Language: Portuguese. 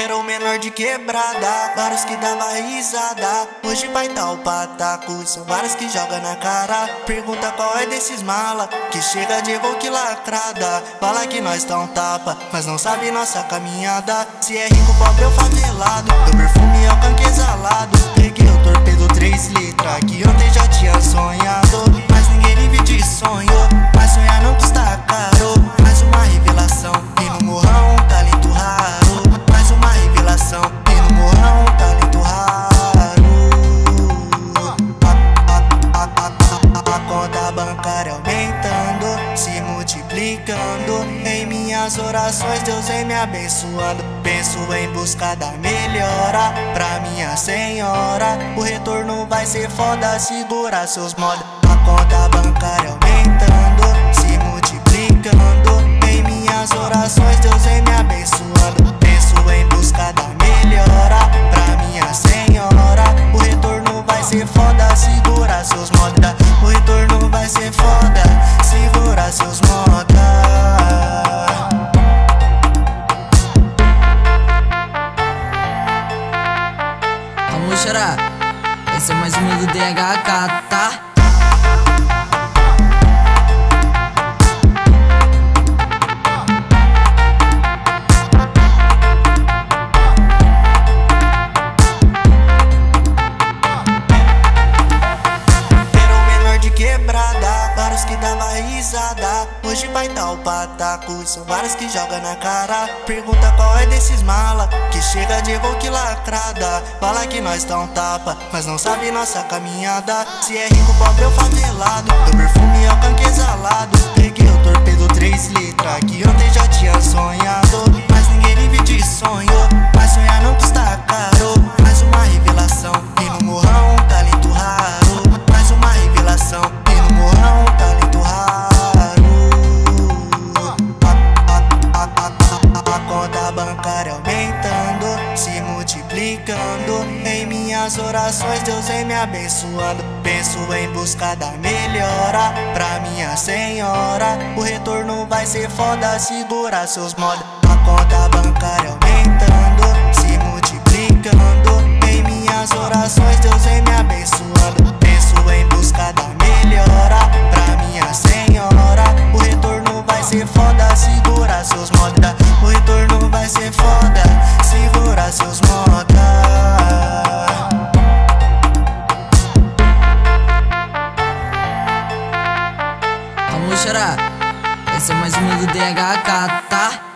Era o menor de quebrada, vários que dava risada. Hoje vai tá o pataco, são vários que joga na cara. Pergunta qual é desses mala, que chega de Evoque lacrada. Fala que nós tá um tapa, mas não sabe nossa caminhada. Se é rico, pobre ou favelado, meu perfume é o canque exalado. Peguei o torpedo 3 litros, que ontem já tinha sonhado. Mas ninguém vive de sonho, mas sonhar não custa caro. Mais uma revelação, e no morrão um talento raro. Mais uma revelação, e no morrão um talento raro. A conta bancária aumentando, se multiplicando. Em minhas orações Deus vem me abençoando. Penso em busca da melhora pra minha senhora. O retorno vai ser foda, segura seus modos. A conta bancária aumentando, se multiplicando. Em minhas orações Deus vem me abençoando. Penso em busca da melhora pra minha senhora. O retorno vai ser foda, segura seus modos. O retorno vai ser foda, segura seus modos. Vamos chorar. Esse é mais um do DHK, tá? Vários que dava risada, hoje vai tá o pataco, são vários que joga na cara. Pergunta qual é desses mala, que chega de Evoque lacrada. Fala que nós tá um tapa, mas não sabe nossa caminhada. Se é rico, pobre ou favelado, meu perfume é o canque exalado. Peguei o torpedo 3 litros, que ontem já tinha sonhado. Mas ninguém vive de sonho, mas sonhar não custa caro. Mais uma revelação, e no morrão um talento raro. Mais uma revelação, e no morrão um talento raro. A conta bancária aumentando, se multiplicando. Em minhas orações Deus vem me abençoando. Penso em busca da melhora pra minha senhora. O retorno vai ser foda, segura seus modos. A conta bancária aumentando, se multiplicando. Em minhas orações Deus vem me abençoando. Penso em busca da melhora pra minha senhora. O retorno vai ser foda, segura seus modos. O retorno vai ser foda, segura seus modos. Vamos chorar. Esse é mais um do DHK, tá?